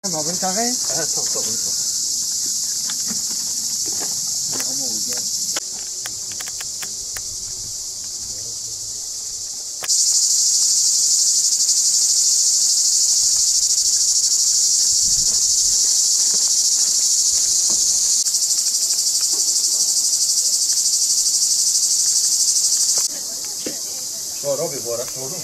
Mà bên trong ấy. Sonra bir bu ara sordum.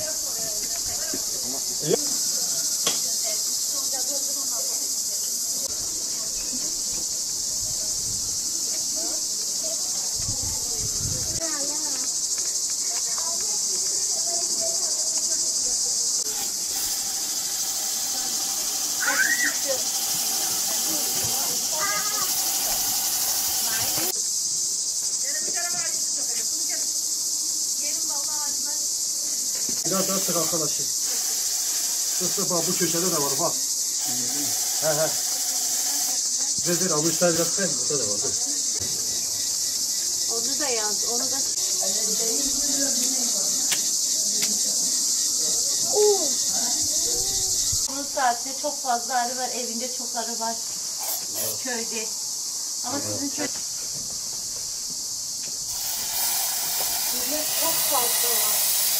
Biraz daha sık arkadaşım. Sık bak bu köşede de var bak. He. Ver abi istersen burada da var. Onu da yaz, onu da... Bunun saatinde çok fazla arı var, evinde çok arı var. Köyde. Ama sizin köy... Bizde çok fazla var.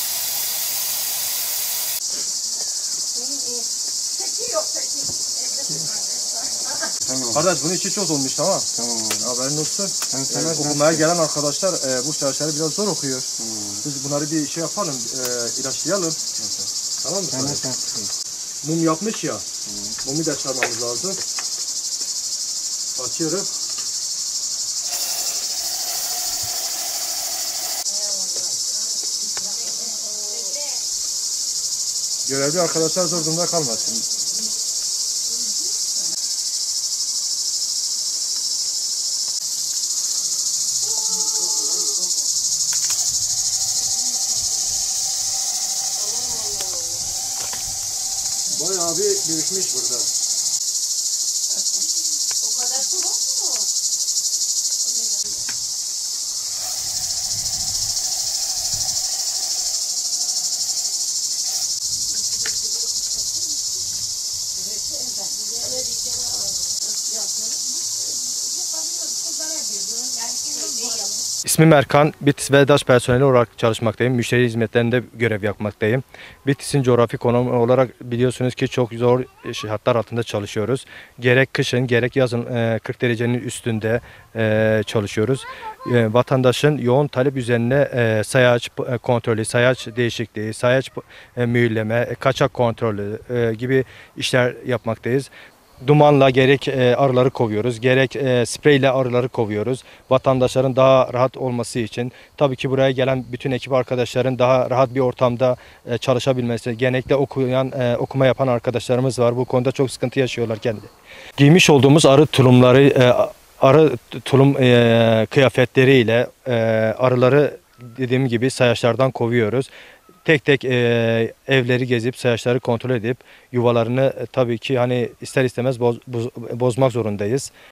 Peki yok peki. Tamam. Kardeş bunun içi çok olmuş tamam. Tamam. Haberin olsun. Okumaya gelen arkadaşlar bu dersleri biraz zor okuyor. Biz bunları bir şey yapalım, ilaçlayalım. Tamam mı? Tamam. Mum yapmış ya. Mumu da çıkarmamız lazım. Açıyorum. Görevli arkadaşlar zor durumda kalmasın. Bayağı bir birikmiş burada. O kadar soğuk mu? İsmim Erkan, Bitlis ve DAŞ personeli olarak çalışmaktayım. Müşteri hizmetlerinde görev yapmaktayım. Bitlis'in coğrafi konumu olarak biliyorsunuz ki çok zor şartlar altında çalışıyoruz. Gerek kışın gerek yazın 40 derecenin üstünde çalışıyoruz. Vatandaşın yoğun talep üzerine sayaç kontrolü, sayaç değişikliği, sayaç mühürleme, kaçak kontrolü gibi işler yapmaktayız. Dumanla gerek arıları kovuyoruz, gerek spreyle arıları kovuyoruz. Vatandaşların daha rahat olması için, tabii ki buraya gelen bütün ekip arkadaşların daha rahat bir ortamda çalışabilmesi. Genellikle okuma yapan arkadaşlarımız var. Bu konuda çok sıkıntı yaşıyorlar kendi. Giymiş olduğumuz arı tulumları, arı tulum kıyafetleriyle arıları dediğim gibi sayaçlardan kovuyoruz. Tek tek evleri gezip sayaçları kontrol edip yuvalarını tabii ki hani ister istemez bozmak zorundayız.